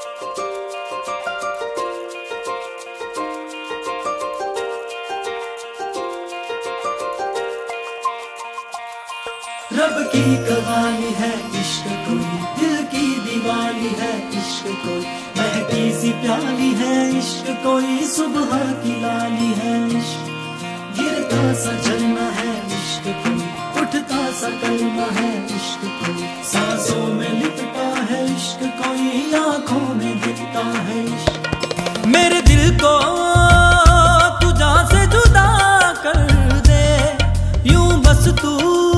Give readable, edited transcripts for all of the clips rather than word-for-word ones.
रब की कवाली है इश्क कोई, दिल की दीवानी है इश्क कोई, महकी सी प्याली है इश्क कोई, सुबह की लाली है इश्क, गिरता सा झरना है इश्क कोई, उठता सा कलमा है इश्क कोई, सांसों में लिपटा है इश्क कोई, आंखों में दिखता है इश्क। मेरे दिल को तू जान से जुदा कर दे, यूं बस तू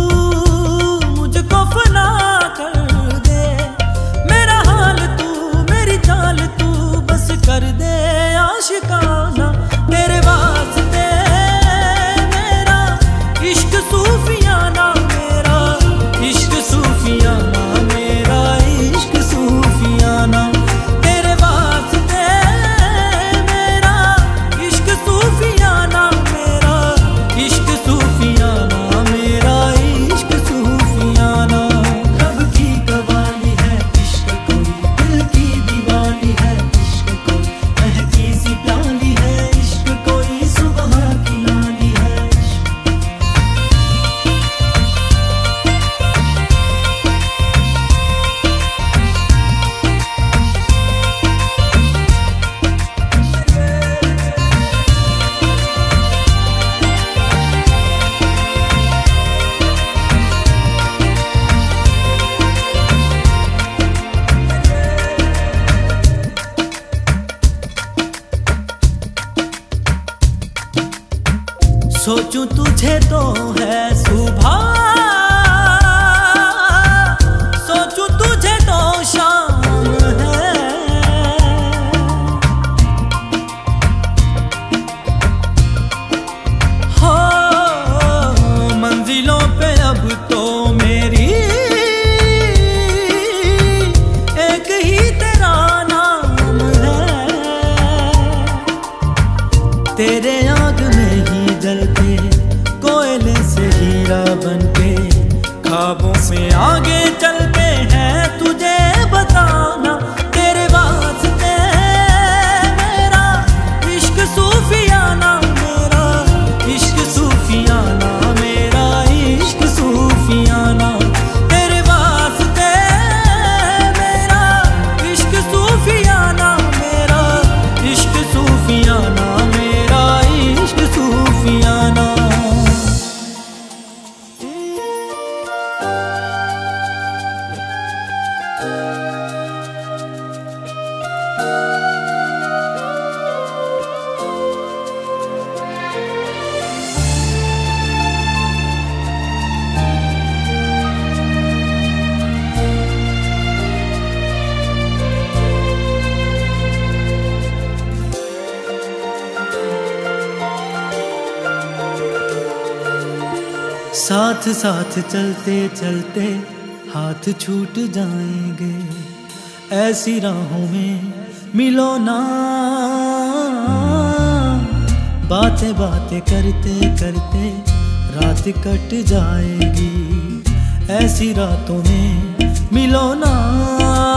फना कर दे, मेरा हाल तू मेरी चाल तू बस कर दे आशिकाना, तेरे वास्ते मेरा इश्क सूफियाना, मेरा इश्क सूफियाना, मेरा इश्क सूफियाना, तेरे वास्ते मेरा इश्क सूफियाना, मेरा इश्क सूफियाना, मेरा इश्क सूफियाना। सोचूं तुझे तो है सुबह, सोचूं तुझे तो शाम है, हो मंजिलों पे अब तो मेरी एक ही तेरा नाम है, तेरे आग में ही जलते कोयले से हीरा बनके, ख्वाबों में आगे चलते हैं तुझे बताना, तेरे वास्ते मेरा इश्क सूफियाना, मेरा इश्क सूफियाना, मेरा इश्क सूफियाना, तेरे वास्ते मेरा इश्क सूफियाना, मेरा इश्क सूफियाना, मेरा इश्क सूफियाना। साथ साथ चलते चलते हाथ छूट जाएंगे, ऐसी राहों में मिलो ना, बातें बातें करते करते रात कट जाएगी, ऐसी रातों में मिलो ना।